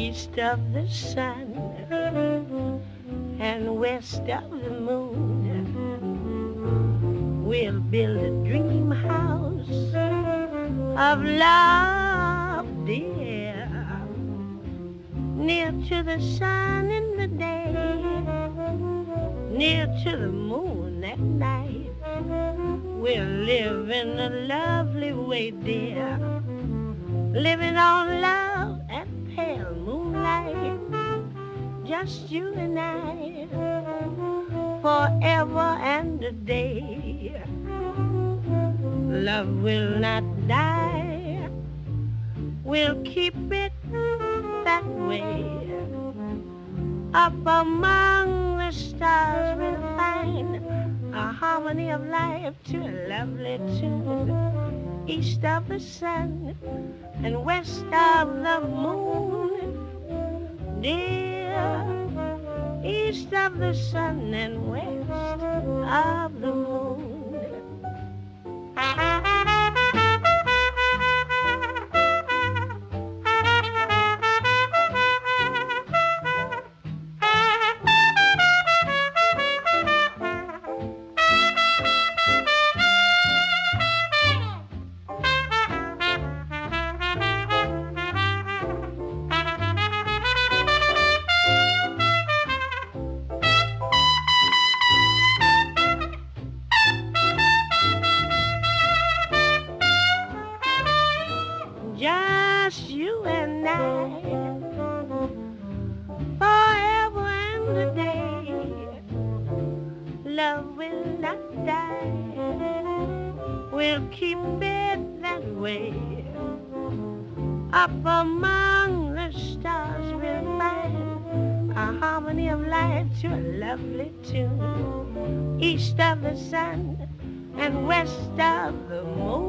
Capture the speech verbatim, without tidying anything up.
east of the sun and west of the moon. We'll build a dream house of love, dear, near to the sun in the day, near to the moon at night. We'll live in a lovely way, dear, living on love and pale moonlight, just you and I, forever and a day. Love will not die, we'll keep it that way. Up among the stars we'll find a harmony of life to a lovely tune. East of the sun and west of the moon, dear. East of the sun and west of the moon. Just you and I, forever and a day. Love will not die, we'll keep it that way. Up among the stars we'll find a harmony of life to a lovely tune. East of the sun and west of the moon.